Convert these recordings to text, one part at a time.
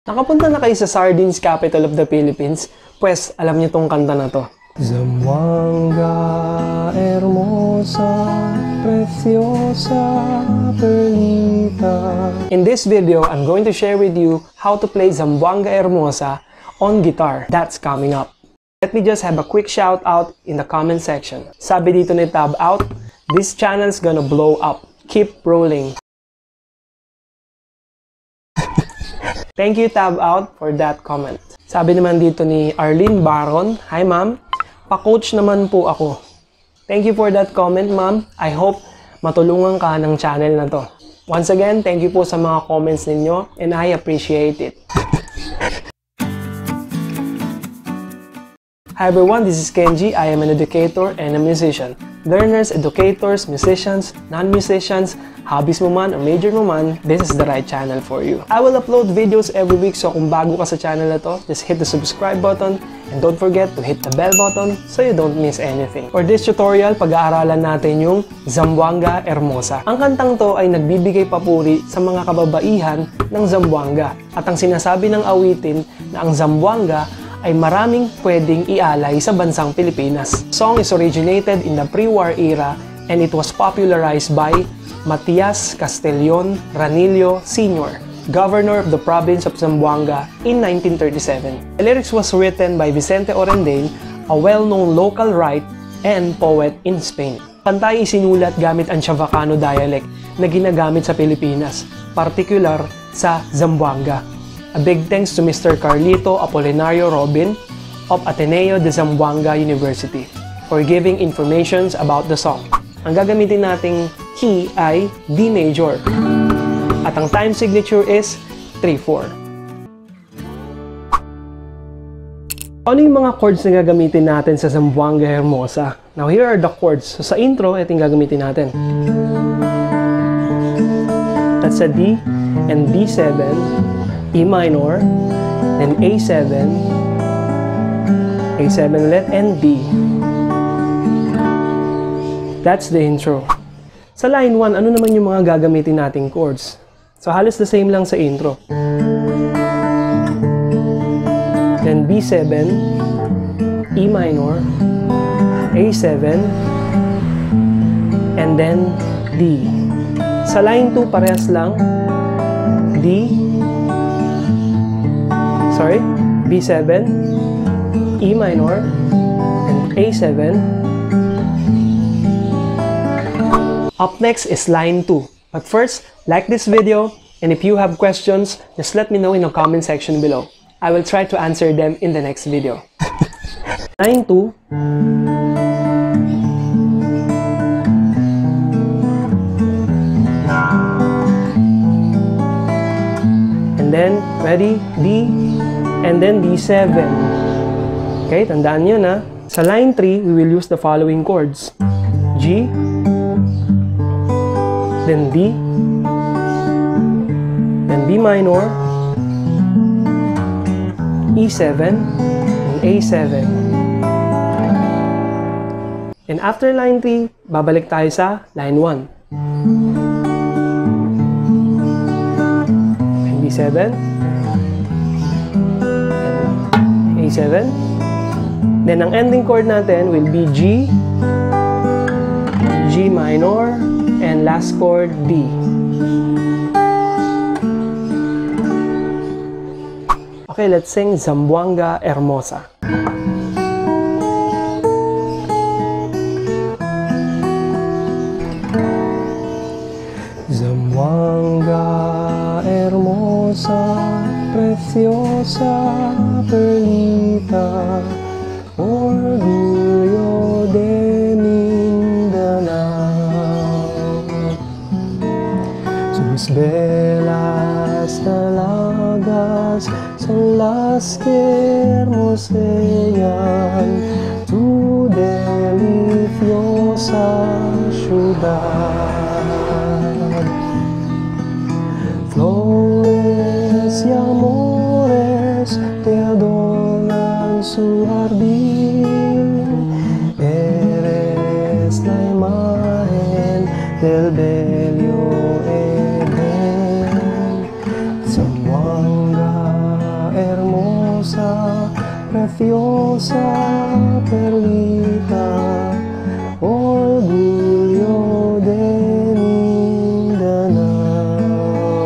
Nakapunta na kayo sa Sardines capital of the Philippines? Pues, alam niyo tong kanta na to. Zamboanga, hermosa, preciosa, perlita. In this video, I'm going to share with you how to play Zamboanga Hermosa on guitar. That's coming up. Let me just have a quick shout out in the comment section. Sabi dito ni Tab Out, this channel's gonna blow up. Keep rolling. Thank you, Tab Out, for that comment. Sabi naman dito ni Arlene Baron, hi ma'am, pa-coach naman po ako. Thank you for that comment, ma'am. I hope matulungan ka ng channel na to. Once again, thank you po sa mga comments ninyo and I appreciate it. Hi everyone, this is Kenji. I am an educator and a musician. Learners, educators, musicians, non-musicians, hobbies mo man o major mo man, this is the right channel for you. I will upload videos every week, so kung bago ka sa channel na to, just hit the subscribe button and don't forget to hit the bell button so you don't miss anything. For this tutorial, pag-aaralan natin yung Zamboanga Hermosa. Ang kantang to ay nagbibigay papuri sa mga kababaihan ng Zamboanga. At ang sinasabi ng awitin na ang Zamboanga ay maraming pwedeng ialay sa bansang Pilipinas. The song is originated in the pre-war era and it was popularized by Matias Castellon Ranillo Sr., governor of the province of Zamboanga in 1937. The lyrics was written by Vicente Orendain, a well-known local writer and poet in Spain. Kanta ay isinulat gamit ang Chavacano dialect na ginagamit sa Pilipinas, particular sa Zamboanga. A big thanks to Mr. Carlito Apolinario Robin of Ateneo de Zamboanga University for giving information about the song. Ang gagamitin nating key ay D major at ang time signature is 3/4. Ano yung mga chords na gagamitin natin sa Zamboanga Hermosa? Now here are the chords. So sa intro, ito yung gagamitin natin. That's a D and D7, E minor, then A7 ulit, and D. That's the intro. Sa line 1, ano naman yung mga gagamitin nating chords? So halos the same lang sa intro. Then B7, E minor, A7, and then D. Sa line 2, parehas lang. B7, E minor, and A7. Up next is line 2. But first, like this video, and if you have questions, just let me know in the comment section below. I will try to answer them in the next video. Line 2. And then, ready? D, and then D7. Okay, tandaan nyo na. Sa line 3, we will use the following chords. G, then D, then B minor, E7, and A7. And after line 3, babalik tayo sa line 1. And B7, A7. Then ang ending chord natin will be G, G minor, and last chord D. Okay, let's sing Zamboanga Hermosa. Zamboanga Hermosa, preciosa, perlita, orgullo de Mindanao. Sus velas dalagas son las que hermosean tu deliciosa ciudad. Flores y amores te adornan su jardín. Eres la imagen del bello Eden. Zamboanga preciosa perlita, orgullo de Mindanao.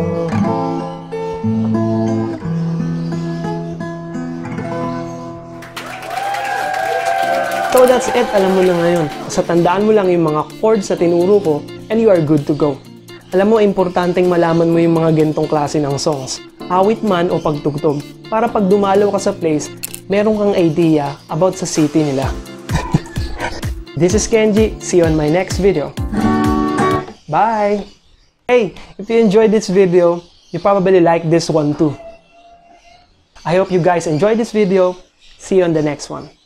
So that's it, alam mo na ngayon. Sa tandaan mo lang yung mga chords na tinuro ko and you are good to go. Alam mo, importanteng malaman mo yung mga gantong klase ng songs, awit man o pagtugtog, para pag dumalaw ka sa place, meron kang idea about sa city nila. This is Kenji, see you on my next video. Bye! Hey, if you enjoyed this video, you probably like this one too. I hope you guys enjoyed this video. See you on the next one.